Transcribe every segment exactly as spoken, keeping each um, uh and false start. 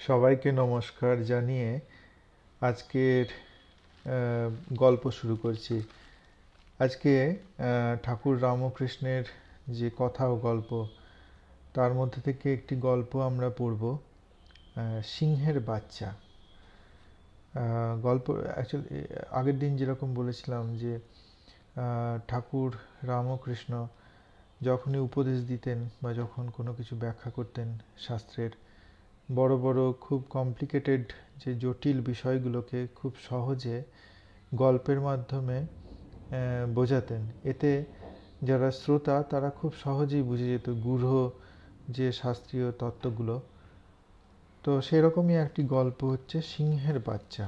সবাইকে নমস্কার জানিয়ে আজকের গল্প শুরু করছি। আজকে ঠাকুর রামকৃষ্ণের যে কথা ও গল্প, তার মধ্যে থেকে একটি গল্প আমরা পড়ব, সিংহের বাচ্চা। গল্প অ্যাকচুয়ালি আগের দিন যেরকম বলেছিলাম যে ঠাকুর রামকৃষ্ণ যখনই উপদেশ দিতেন বা যখন কোনো কিছু ব্যাখ্যা করতেন শাস্ত্রের, বড় বড় খুব কমপ্লিকেটেড যে জটিল বিষয়গুলোকে খুব সহজে গল্পের মাধ্যমে বোঝাতেন। এতে যারা শ্রোতা তারা খুব সহজেই বুঝে যেত গূঢ় যে শাস্ত্রীয় তত্ত্বগুলো। তো সেরকমই একটি গল্প হচ্ছে সিংহের বাচ্চা।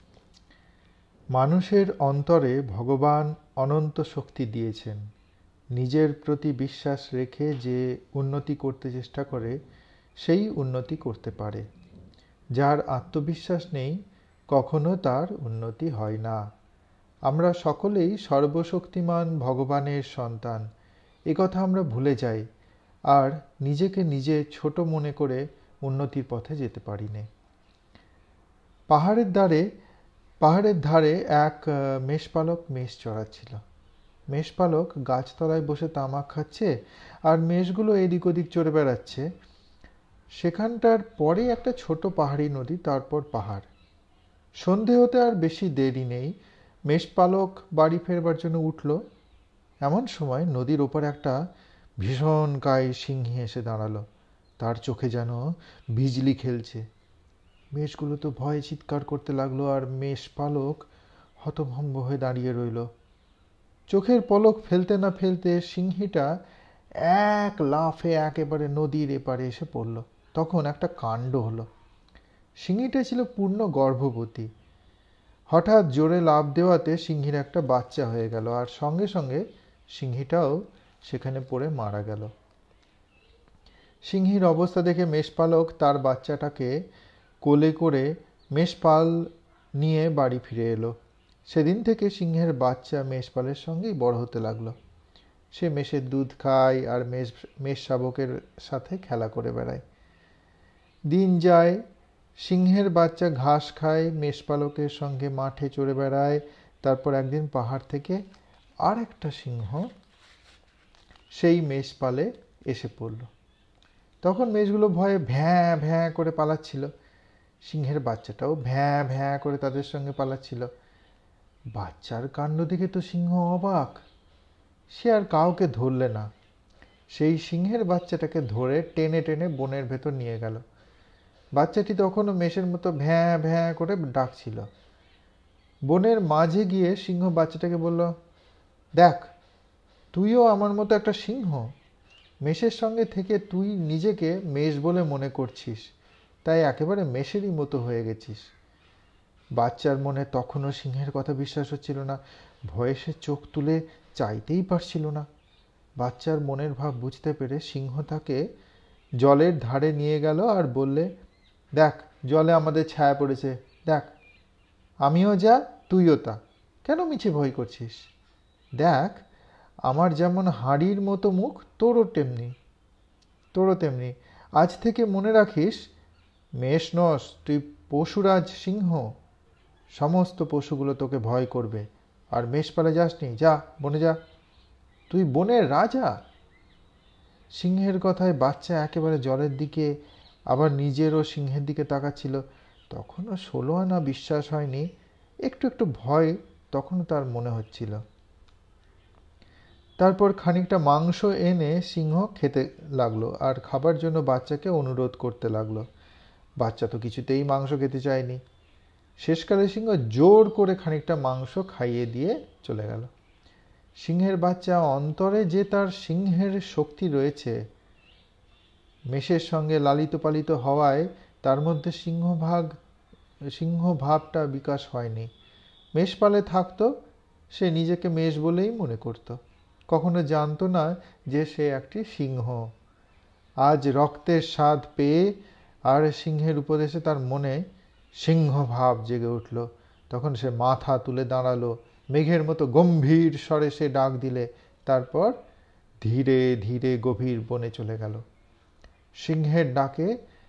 মানুষের অন্তরে ভগবান অনন্ত শক্তি দিয়েছেন। নিজের প্রতি বিশ্বাস রেখে যে উন্নতি করতে চেষ্টা করে সেই উন্নতি করতে পারে। যার আত্মবিশ্বাস নেই কখনো তার উন্নতি হয় না। আমরা সকলেই সর্বশক্তিমান ভগবানের সন্তান, একথা আমরা ভুলে যাই আর নিজেকে নিজে ছোট মনে করে উন্নতির পথে যেতে পারি না। পাহাড়ের ধারে পাহাড়ের ধারে এক মেষপালক মেষ চড়াচ্ছিল। মেষপালক গাছতলায় বসে তামাক খাচ্ছে আর মেষগুলো এদিক ওদিক চড়ে বেড়াচ্ছে। সেখানটার পরে একটা ছোট পাহাড়ি নদী, তারপর পাহাড়। সন্ধে হতে আর বেশি দেরি নেই। মেষপালক বাড়ি ফেরবার জন্য উঠল। এমন সময় নদীর ওপর একটা ভীষণ কায় সিংহী এসে দাঁড়ালো। তার চোখে যেন বিজলি খেলছে। মেষগুলো তো ভয়ে চিৎকার করতে লাগলো আর মেষপালক হতভম্ব হয়ে দাঁড়িয়ে রইল। চোখের পলক ফেলতে না ফেলতে সিংহীটা এক লাফে একেবারে নদীর এপারে এসে পড়ল। তখন একটা কাণ্ড হলো। সিংহীটা ছিল পূর্ণ গর্ভবতী। হঠাৎ জোরে লাফ দেওয়াতে সিংহীর একটা বাচ্চা হয়ে গেল আর সঙ্গে সঙ্গে সিংহীটাও সেখানে পড়ে মারা গেল। সিংহীর অবস্থা দেখে মেষপালক তার বাচ্চাটাকে কোলে করে মেষপাল নিয়ে বাড়ি ফিরে এলো। সেদিন থেকে সিংহের বাচ্চা মেষপালের সঙ্গেই বড় হতে লাগলো। সে মেষের দুধ খায় আর মেষ মেষ শাবকের সাথে খেলা করে বেড়ায়। দিন যায়, সিংহের বাচ্চা ঘাস খায়, মেষপালকের সঙ্গে মাঠে চড়ে বেড়ায়। তারপর একদিন পাহাড় থেকে আর একটা সিংহ সেই মেষপালে এসে পড়ল। তখন মেষগুলো ভয়ে ভ্যাঁ ভ্যাঁ করে পালাচ্ছিল। সিংহের বাচ্চাটাও ভ্যাঁ ভ্যাঁ করে তাদের সঙ্গে পালাচ্ছিল। বাচ্চার কাণ্ড দেখে তো সিংহ অবাক। সে আর কাউকে ধরলে না। সেই সিংহের বাচ্চাটাকে ধরে টেনে টেনে বনের ভেতর নিয়ে গেল। বাচ্চাটি তখনও মেষের মতো ভ্যাঁ ভ্যাঁ করে ডাকছিল। বনের মাঝে গিয়ে সিংহ বাচ্চাটাকে বলল, দেখ, তুইও আমার মতো একটা সিংহ। মেষের সঙ্গে থেকে তুই নিজেকে মেষ বলে মনে করছিস, তাই একেবারে মেষেরই মতো হয়ে গেছিস। বাচ্চার মনে তখনও সিংহের কথা বিশ্বাস হচ্ছিল না। ভয়ে সে চোখ তুলে চাইতেই পারছিল না। বাচ্চার মনের ভাব বুঝতে পেরে সিংহ তাকে জলের ধারে নিয়ে গেল আর বললে, দেখ, জলে আমাদের ছায়া পড়েছে, দেখ, আমিও যা তুইও তা, কেন মিছে ভয় করছিস? দেখ, আমার যেমন হাঁড়ির মতো মুখ, তোরও তেমনি তোরও তেমনি আজ থেকে মনে রাখিস, মেষ নস, তুই পশুরাজ সিংহ। সমস্ত পশুগুলো তোকে ভয় করবে। আর মেষপালে যাসনি, যা বনে যা, তুই বনের রাজা। সিংহের কথায় বাচ্চা একেবারে জলের দিকে আবার নিজেরও সিংহের দিকে তাকাচ্ছিল। তখনও ষোলো আনা বিশ্বাস হয়নি, একটু একটু ভয় তখনও তার মনে হচ্ছিল। তারপর খানিকটা মাংস এনে সিংহ খেতে লাগলো আর খাবার জন্য বাচ্চাকে অনুরোধ করতে লাগলো। বাচ্চা তো কিছুতেই মাংস খেতে চায়নি। শেষকালে সিংহ জোর করে খানিকটা মাংস খাইয়ে দিয়ে চলে গেল। সিংহের বাচ্চা অন্তরে যে তার সিংহের শক্তি রয়েছে, মেষের সঙ্গে লালিত পালিত হওয়ায় তার মধ্যে সিংহভাগ সিংহ ভাবটা বিকাশ হয়নি। মেষপালে থাকতো, সে নিজেকে মেষ বলেই মনে করত, কখনো জানতো না যে সে একটি সিংহ। আজ রক্তের স্বাদ পেয়ে আর সিংহের উপদেশে তার মনে সিংহ ভাব জেগে উঠল। তখন সে মাথা তুলে দাঁড়ালো, মেঘের মতো গম্ভীর স্বরে সে ডাক দিলে, তারপর ধীরে ধীরে গভীর বনে চলে গেল। সিংহের ডাকে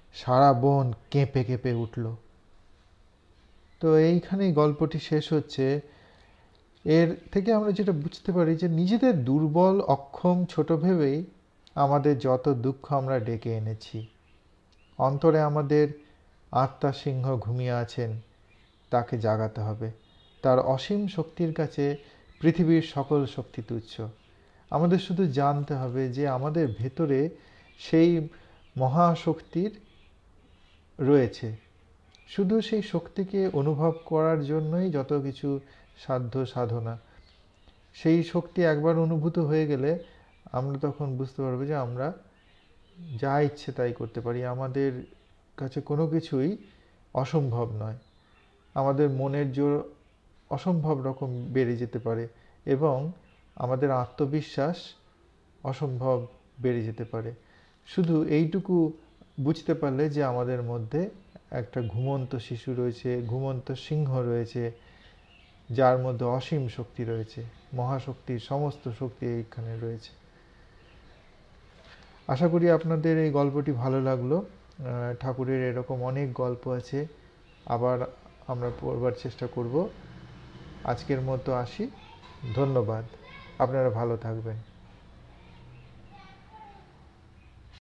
সারা বন কেঁপে কেঁপে উঠল। তো এইখানেই গল্পটি শেষ হচ্ছে। এর থেকে আমরা যেটা বুঝতে পারি যে নিজেদের দুর্বল, অক্ষম, ছোট ভেবেই আমাদের যত দুঃখ আমরা ডেকে এনেছি। অন্তরে আমাদের আত্মা সিংহ ঘুমিয়ে আছেন, তাকে জাগাতে হবে। তার অসীম শক্তির কাছে পৃথিবীর সকল শক্তি তুচ্ছ। আমাদের শুধু জানতে হবে যে আমাদের ভেতরে সেই মহাশক্তির রয়েছে। শুধু সেই শক্তিকে অনুভব করার জন্যই যত কিছু সাধ্য সাধনা। সেই শক্তি একবার অনুভূত হয়ে গেলে আমরা তখন বুঝতে পারবো যে আমরা যা ইচ্ছে তাই করতে পারি। আমাদের কাছে কোনো কিছুই অসম্ভব নয়। আমাদের মনের জোর অসম্ভব রকম বেড়ে যেতে পারে এবং আমাদের আত্মবিশ্বাস অসম্ভব বেড়ে যেতে পারে। শুধু এইটুকু বুঝতে পারলে যে আমাদের মধ্যে একটা ঘুমন্ত শিশু রয়েছে, ঘুমন্ত সিংহ রয়েছে, যার মধ্যে অসীম শক্তি রয়েছে, মহাশক্তির সমস্ত শক্তি এইখানে রয়েছে। আশা করি আপনাদের এই গল্পটি ভালো লাগলো। ঠাকুরের এরকম অনেক গল্প আছে, আবার আমরা পড়বার চেষ্টা করব। আজকের মতো আসি। ধন্যবাদ। আপনারা ভালো থাকবেন।